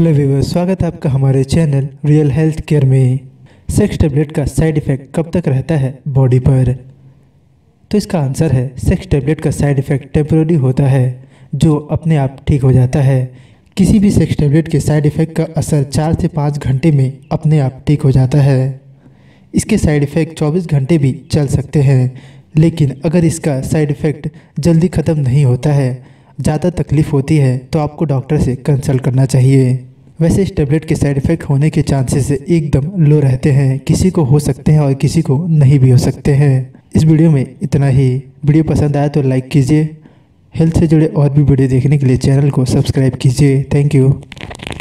Hello viewers, स्वागत है आपका हमारे चैनल रियल हेल्थ केयर में। सेक्स टैबलेट का साइड इफ़ेक्ट कब तक रहता है बॉडी पर? तो इसका आंसर है सेक्स टैबलेट का साइड इफ़ेक्ट टेम्पररी होता है, जो अपने आप ठीक हो जाता है। किसी भी सेक्स टैबलेट के साइड इफ़ेक्ट का असर 4 से 5 घंटे में अपने आप ठीक हो जाता है। इसके साइड इफ़ेक्ट 24 घंटे भी चल सकते हैं, लेकिन अगर इसका साइड इफ़ेक्ट जल्दी ख़त्म नहीं होता है, ज़्यादा तकलीफ़ होती है, तो आपको डॉक्टर से कंसल्ट करना चाहिए। वैसे इस टैबलेट के साइड इफ़ेक्ट होने के चांसेस एकदम लो रहते हैं। किसी को हो सकते हैं और किसी को नहीं भी हो सकते हैं। इस वीडियो में इतना ही। वीडियो पसंद आया तो लाइक कीजिए। हेल्थ से जुड़े और भी वीडियो देखने के लिए चैनल को सब्सक्राइब कीजिए। Thank you.